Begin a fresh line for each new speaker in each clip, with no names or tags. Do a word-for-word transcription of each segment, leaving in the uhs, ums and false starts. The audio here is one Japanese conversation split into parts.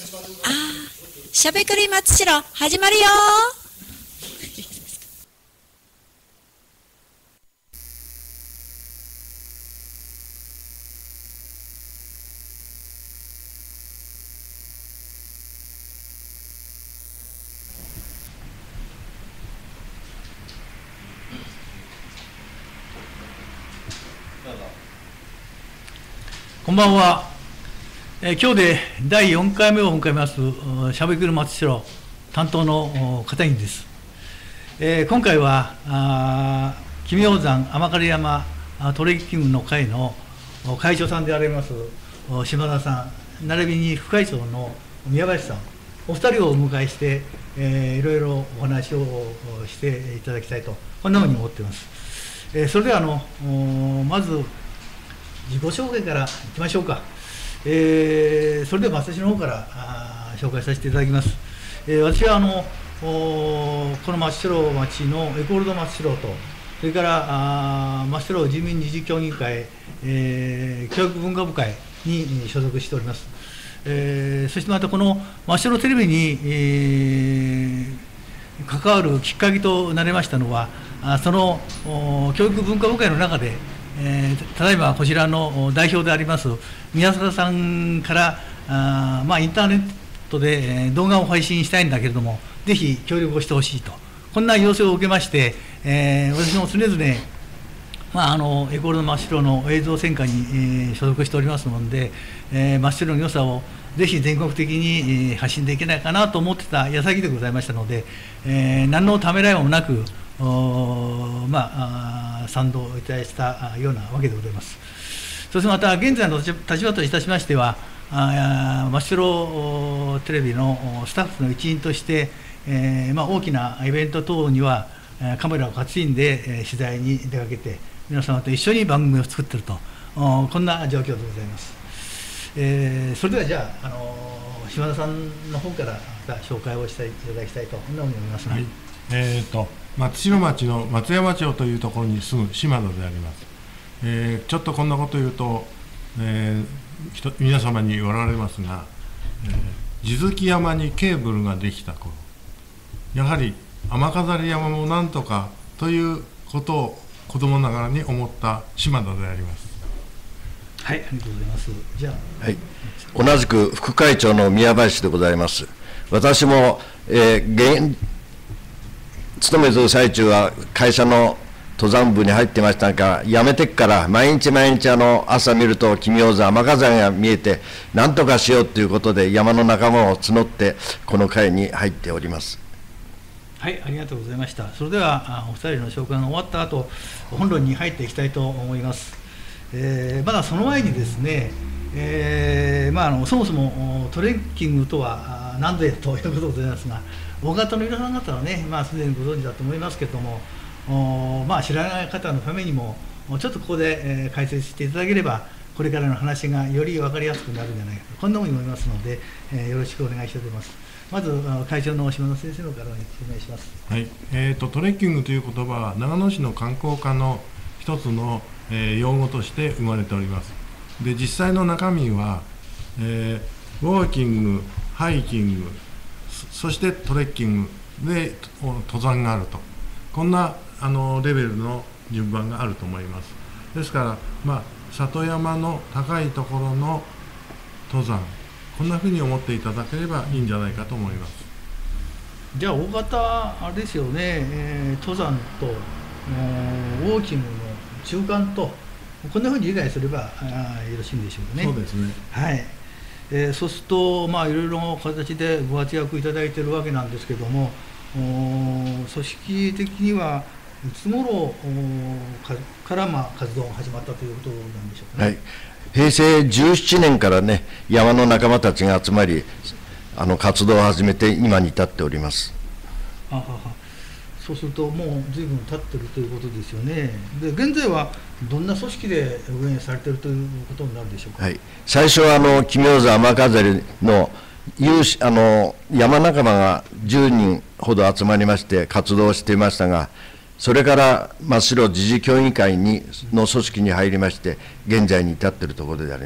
あー、しゃべくり松代始まるよ
こんばんは。えー、今日でだいよんかいめを迎えますしゃべくり松代担当の片桐です。えー、今回はあ君王山天狩山トレッキングの会の会長さんであります島田さん、並びに副会長の宮林さん、お二人をお迎えして、えー、いろいろお話をしていただきたいと、こんなふうに思っています。えー、それではあのまず自己紹介からいきましょうか。えー、それでは私の方からあ紹介させていただきます。えー、私はあのこの松代町のエコールド松代と、それからあ松代住民二次協議会、えー、教育文化部会に所属しております。えー、そしてまたこの松代テレビに、えー、関わるきっかけとなりましたのは、あその教育文化部会の中で、えー、ただいまこちらの代表であります宮坂さんからあ、まあ、インターネットで動画を配信したいんだけれども、ぜひ協力をしてほしいと、こんな要請を受けまして、えー、私も常々、まあ、あのエコールド真っ白の映像専科に、えー、所属しておりますので、えー、真っ白の良さをぜひ全国的に、えー、発信できないかなと思ってた矢先でございましたので、えー、何のためらいもなく、まあ、賛同いたしたようなわけでございます。そしてまた現在の立場といたしましては、真っ白テレビのスタッフの一員として、えーまあ、大きなイベント等にはカメラを担いで取材に出かけて、皆様と一緒に番組を作っていると、こんな状況でございます。えー、それではじゃあ、あの島田さんの方から紹介をしていただきたいと、こんなふうに思いますね。
はい、えーと松代町の松山町というところに住む島田であります。えー、ちょっとこんなことを言うと、えー、皆様に言われますが、えー、地月山にケーブルができた頃、やはり雨飾山もなんとかということを子供ながらに思った島田であります。
はい、ありがとうございます。じゃあ、
はい、同じく副会長の宮林でございます。私も、えー、現勤めている最中は会社の登山部に入ってましたが、辞めてから毎日毎日あの朝見ると君王山雨飾が見えて、なんとかしようということで山の仲間を募ってこの会に入っております。
はい、ありがとうございました。それではお二人の紹介が終わった後、本論に入っていきたいと思います。えー、まだその前にですね、えーまあ、あのそもそもトレッキングとは何ぞやということでございますが、大方の皆さん方はね、まあ、すでにご存知だと思いますけれども、まあ、知らない方のためにもちょっとここで、えー、解説していただければ、これからの話がより分かりやすくなるんじゃないかと、こんなふうに思いますので、えー、よろしくお願いしております。まず会長の島田先生のからお願いします。
はい、えーと、トレッキングという言葉は長野市の観光課の一つの、えー、用語として生まれております。で、実際の中身は、えー、ウォーキング、ハイキング、そしてトレッキングで登山があると、こんなあのレベルの順番があると思います。ですから、まあ、里山の高いところの登山、こんなふうに思っていただければいいんじゃないかと思います。
じゃあ大方あれですよね、えー、登山とウォーキングの中間と、こんなふうに理解すればあよろしいんでしょうかね。
そうですね。
はい。えー、そうすると、まあ、いろいろな形でご活躍いただいているわけなんですけども、組織的にはいつ頃かから、まあ、活動が始まったということなんでしょうかね。
はい、へいせいじゅうななねんからね、山の仲間たちが集まり、あの活動を始めて今に至っております。
あはは、そうするともう随分経ってるということですよね。で、現在はどんな組織で運営されているということになるでしょうか。
はい、最初はあの君王山雨飾の有志あの山仲間がじゅうにんほど集まりまして活動していましたが、それから真っ白自治協議会にの組織に入りまして、現在に至っているところであります。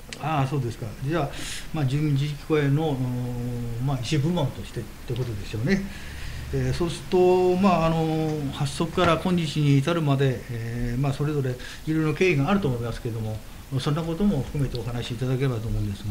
ああ、そうですか。じゃあ、まあ、住民自治機構への、まあ、一部門としてということですよね。えー、そうすると、まあ、あの発足から今日に至るまで、えーまあ、それぞれいろいろ経緯があると思いますけれども、そんなことも含めてお話しいただければと思うんですが。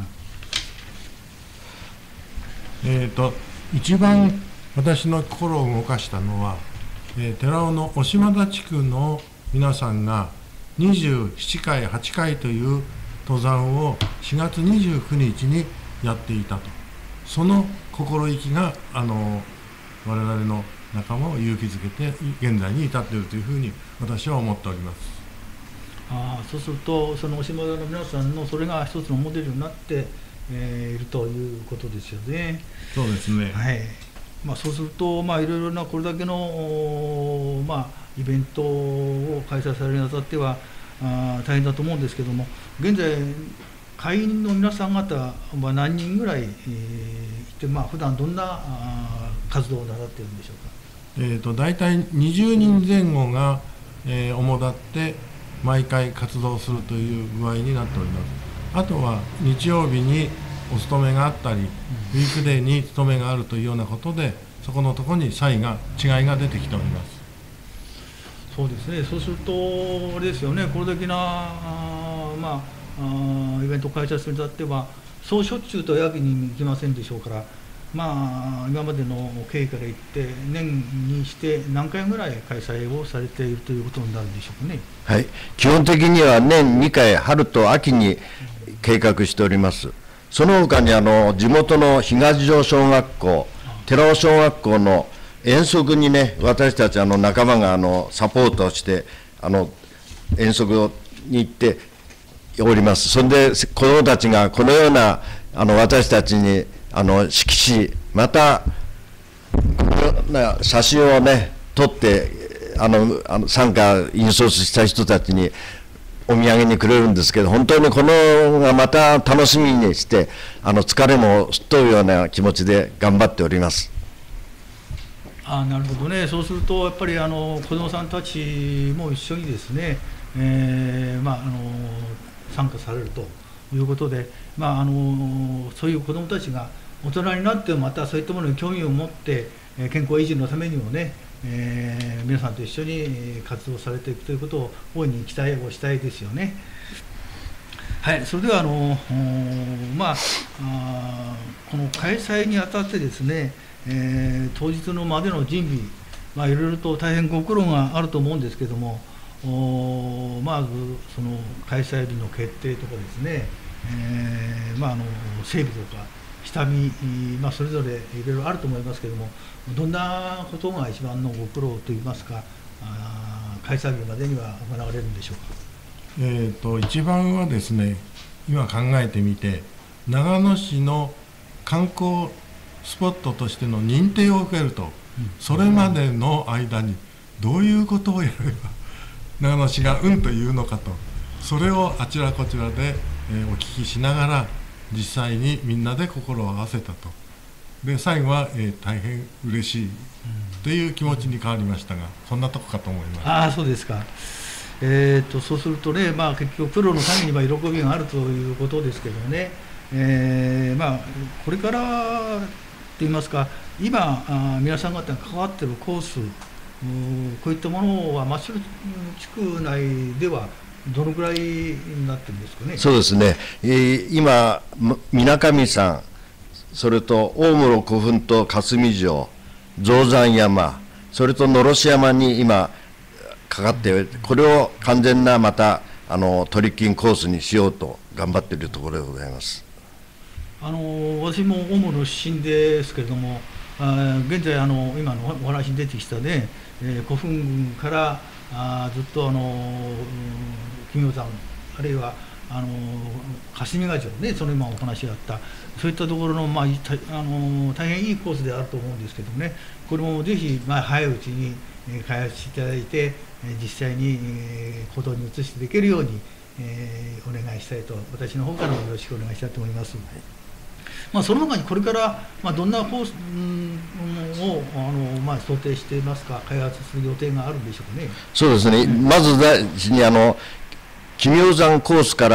えーと一番私の心を動かしたのは、えー、寺尾の押俣地区の皆さんがにじゅうななかいはちかいという登山をしがつにじゅうくにちにやっていたと、その心意気があの我々の仲間を勇気づけて現在に至っているというふうに私は思っております。
ああ、そうするとその押俣の皆さんのそれが一つのモデルになって、えー、いるということですよね。
そうですね、
はい。まあ、そうすると、まあ、いろいろなこれだけの、まあ、イベントを開催されるにあたってはあ大変だと思うんですけども、現在会員の皆さん方は何人ぐらい、えー、いて、まあ普段どんなあ活動をなさっているんでしょうか。
えーと大体にじゅうにんぜん後が、えー、主だって毎回活動するという具合になっております。あとは日曜日にお勤めがあったり、ウィークデーに勤めがあるというようなことで、そこのところに差異が違いが出てきております。
そうですね。そうするとあれですよね。これだけなあ、まあ、あイベントを開催するにあたっては、そうしょっちゅうというわけにいきませんでしょうから、まあ今までの経緯から言って年にして何回ぐらい開催をされているということになるんでしょうかね。
はい、基本的には年にかい、春と秋に計画しております。その他にあの地元の東条小学校、寺尾小学校の遠足にね、私たちあの仲間があのサポートしてあの遠足に行っております。それで子どもたちがこのようなあの私たちにあの指揮し、またこのような写真をね撮ってあのあの参加引率した人たちにお土産にくれるんですけど、本当にこのがまた楽しみにして、あの疲れもすっ飛ぶような気持ちで頑張っております。
あなるほどね。そうするとやっぱりあの子どもさんたちも一緒にですね、えーまあ、あの参加されるということで、まあ、あのそういう子どもたちが大人になってまたそういったものに興味を持って健康維持のためにもね、えー、皆さんと一緒に活動されていくということを大いに期待をしたいですよね。はい、それではあの、まあ、あこの開催にあたってですね、えー、当日のまでの準備、まあ、いろいろと大変ご苦労があると思うんですけども、まずその開催日の決定とかですね、えーまあ、あの整備とか下見、まあ、それぞれいろいろあると思いますけども、どんなことが一番のご苦労といいますか、あ開催日までには行われるんでしょうか。
えーと一番はですね、今考えてみて、長野市の観光スポットとしての認定を受けると、うん、それまでの間にどういうことをやれば長野市がうんと言うのかと、それをあちらこちらで、えー、お聞きしながら実際にみんなで心を合わせたと。で最後は、えー、大変嬉しいという気持ちに変わりましたが、そんなとこかと思います。
ああ、そうですか。えー、とそうするとね、まあ、結局プロのためには喜びがあるということですけどね、えーまあ、これからといいますか、今あ皆さん方が関わっているコース、こういったものは松代地区内ではどのぐらいになってるんですかね。
そうですね、えー、今水上山、それと大室古墳と霞城、象山山、それとのろし山に今かかって、これを完全なまたあのトリッキングコースにしようと頑張っているところでございます。
あの私も大室出身ですけれども、あ現在あの今のお話に出てきたね、えー、古墳からあずっとあの金魚山、あるいはあの霞ヶ城ね、その今お話があったそういったところの、まあ、あの大変いいコースであると思うんですけどね、これもぜひ、まあ、早いうちに開発していただいて、実際に行動に移してできるように、えー、お願いしたいと、私の方からもよろしくお願いしたいと思います。まあ、その他にこれから、まあ、どんなコースをあの、まあ、想定していますか、開発する予定があるんでしょうかね。
そうですね、まず第一にあの君雄山コースから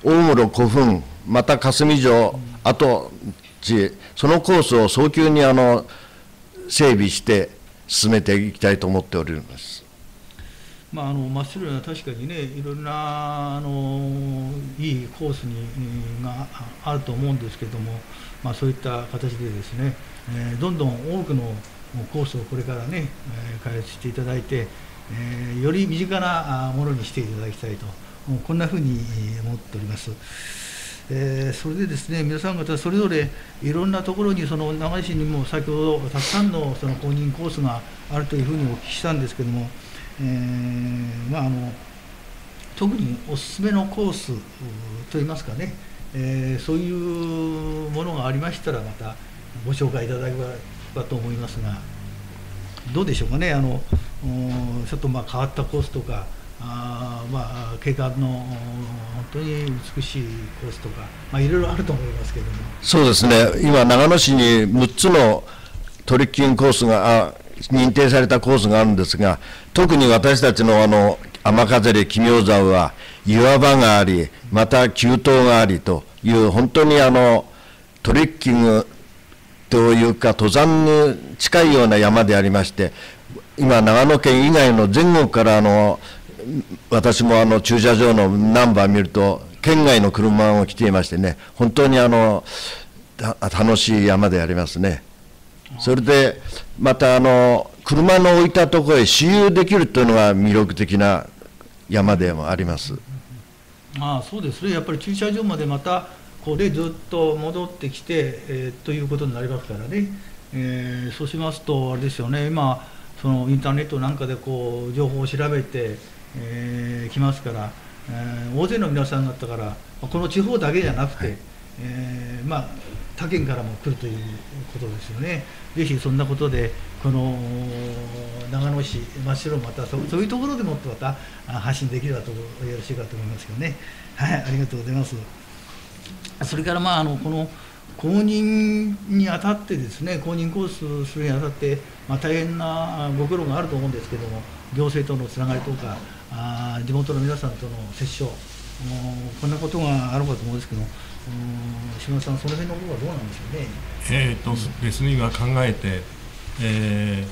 大室古墳、また霞城跡地、そのコースを早急にあの整備して進めていきたいと思っております。
まあ、あの真っ白な確かにね、いろんなあのいいコースにがあると思うんですけども、まあ、そういった形でですね、えー、どんどん多くのコースをこれからね、えー、開発していただいて、えー、より身近なものにしていただきたいと、こんなふうに思っております。えー、それでですね、皆さん方それぞれいろんなところに、その長井市にも先ほどたくさんのその公認コースがあるというふうにお聞きしたんですけども、えーまあ、あの特におすすめのコースといいますかね、えー、そういうものがありましたらまたご紹介いただければと思いますが、どうでしょうかね。あのちょっとまあ変わったコースとか、あまあ景観の本当に美しいコースとか、まあ、いろいろあると思いますけれども。
そうですね、今長野市にむっつのトリッキングコースがあ認定されたコースがあるんですが、特に私たちのあの雨風で奇妙山は岩場があり、また急登がありという本当にあのトリッキングというか登山に近いような山でありまして、今長野県以外の全国からあの私もあの駐車場のナンバー見ると県外の車も来ていましてね、本当にあの楽しい山でありますね。それでまたあの車の置いたところへ私有できるというのが魅力的な山でもあります。
ああ、そうですね。やっぱり駐車場までまたこうでずっと戻ってきて、えー、ということになりますからね、えー、そうしますとあれですよね、今そのインターネットなんかでこう情報を調べて、えー、来ますから、えー、大勢の皆さん方からこの地方だけじゃなくて、はい、えー、まあ他県からも来るということですよね。ぜひそんなことでこの長野市真っ白またそ う, そういうところでもっとまた発信できればとよろしいかと思いますけどね。はい、ありがとうございます。それからまああのこの公認にあたってですね、公認コースするにあたって、まあ、大変なご苦労があると思うんですけども、行政とのつながりとかあ地元の皆さんとの折衝、こんなことがあるかと思うんですけど、島田さん、その辺のことはどうなんでしょうね。
えーとですね、今考えて、え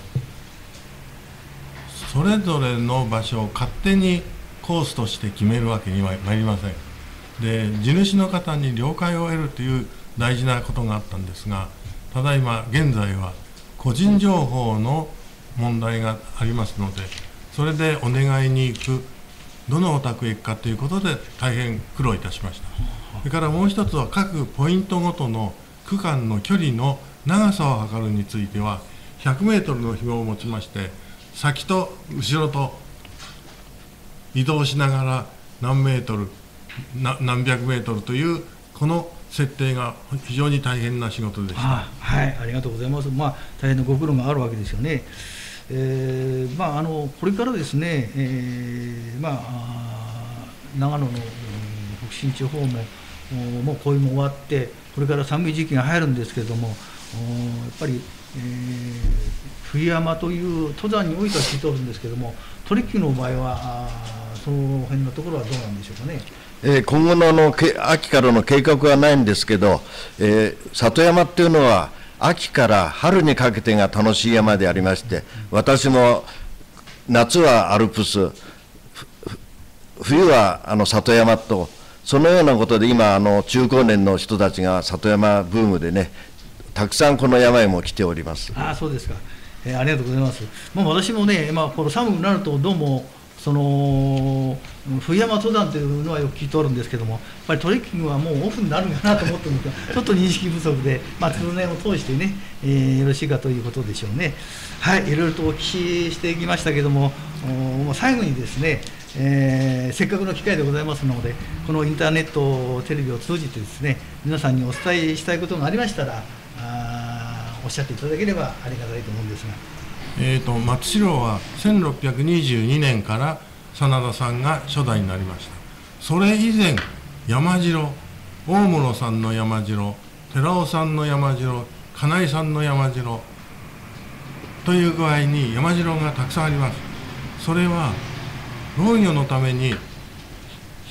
ー、それぞれの場所を勝手にコースとして決めるわけにはまいりません。で、地主の方に了解を得るという大事なことがあったんですが、ただいま現在は個人情報の問題がありますので、それでお願いに行く、どのお宅へ行くかということで大変苦労いたしました。それからもう一つは各ポイントごとの区間の距離の長さを測るについてはひゃくメートルの紐を持ちまして、先と後ろと移動しながら何メートルな何百メートルというこの設定が非常に大変な仕事でした。
あ、はい、ありがとうございます。まあ、大変なご苦労があるわけですよね。えーまあ、あのこれからですね、えーまあ、長野の、うん、北信地方ももう紅葉も終わって、これから寒い時期が入るんですけれども、やっぱり、えー、冬山という登山においては聞いておるんですけれども、トリッキングの場合はその辺のところはどうなんでしょうかね。
えー、今後のあの秋からの計画はないんですけど、えー、里山っていうのは秋から春にかけてが楽しい山でありまして、私も夏はアルプス、冬はあの里山と、そのようなことで今あの中高年の人たちが里山ブームでね、たくさんこの山へも来ております。
ああ、そうですか、えー、ありがとうございます。もう私もね、まあ、この寒くなるとどうもその冬山登山というのはよく聞いておるんですけども、やっぱりトレッキングはもうオフになるんかなと思ってるんですが、ちょっと認識不足で、まあ、通年を通してね、えー、よろしいかということでしょうね。はい、いろいろとお聞きしてきましたけども、もう最後にですね、えー、せっかくの機会でございますので、このインターネット、テレビを通じてですね、皆さんにお伝えしたいことがありましたら、あおっしゃっていただければありがたいと思うんですが。
えーと松代はせんろっぴゃくにじゅうにねんから真田さんが初代になりました。それ以前、山城、大室さんの山城、寺尾さんの山城、金井さんの山城という具合に山城がたくさんあります。それは農業のために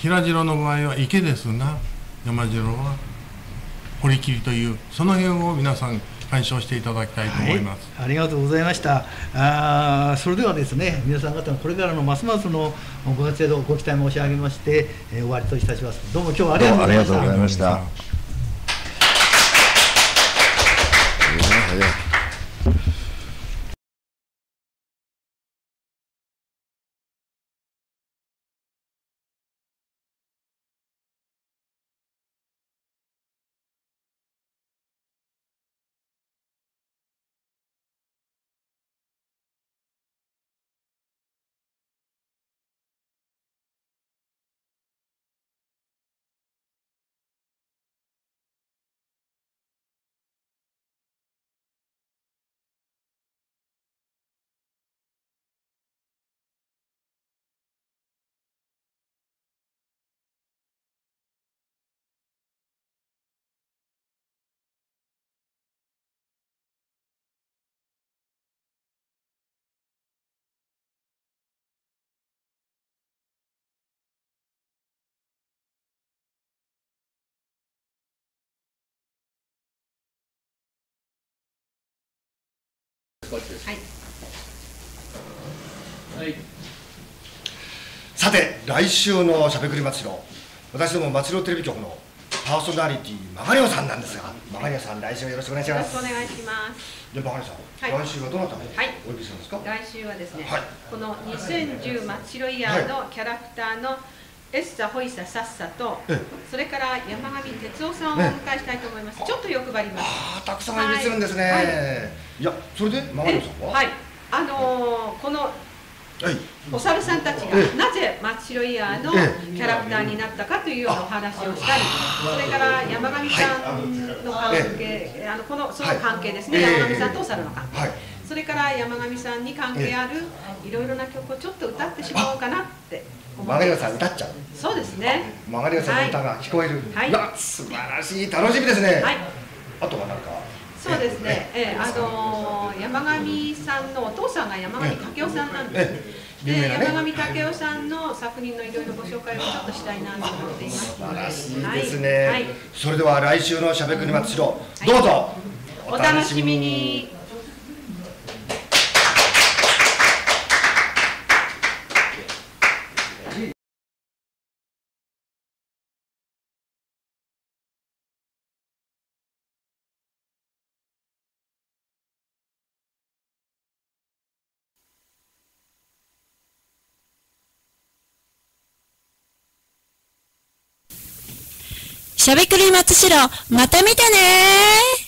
平城の場合は池ですが、山城は堀切という、その辺を皆さん鑑賞していただきたいと思います。
はい、ありがとうございました。あそれではですね、皆さん方のこれからのますますのご活躍をご期待申し上げまして、えー、終わりといたします。どうも今日はありがとうございました。
ありがとうございました。
はい
はい、さて、来週のしゃべくり祭り、私ども祭りテレビ局のパーソナリティマガリオさんなんですが、マガリオさん、来週よろしくお願いします。
よろしくお願いします。
で、マガリオさん、はい、来週はどなたをお呼びするんですか。
来週はですね、
はい、
このにせんじゅう祭りイヤーのキャラクターのエッサホイササッサと、ええ、それから山上哲夫さんをお迎えしたいと思います。ね、ちょっと欲張ります。
ああ、たくさんお呼びするんですね。はい、いや、それでマガリオさんは、
はい、あのー、このお猿さんたちがなぜ松代イヤーのキャラクターになったかというようなお話をしたり、それから山上さんの関係、あのこのその関係ですね、山上さんとお猿の関係、それから山上さんに関係あるいろいろな曲をちょっと歌ってしまおうかなって思って。
マガリオさん歌っちゃう。
そうですね。
マガリオさんの歌が聞こえる。はい。素晴らしい、楽しみですね。はい。あとは何か。
そうですね。ええ、あの山上さんのお父さんが山上武夫さんなんですね。で、山上武夫さんの作品のいろいろご紹介をちょっとしたいなと思っています。
素晴らしいですね。はい。それでは来週のしゃべくり祭りをどうぞ
お楽しみに。
しゃべくり松代、また見てねー。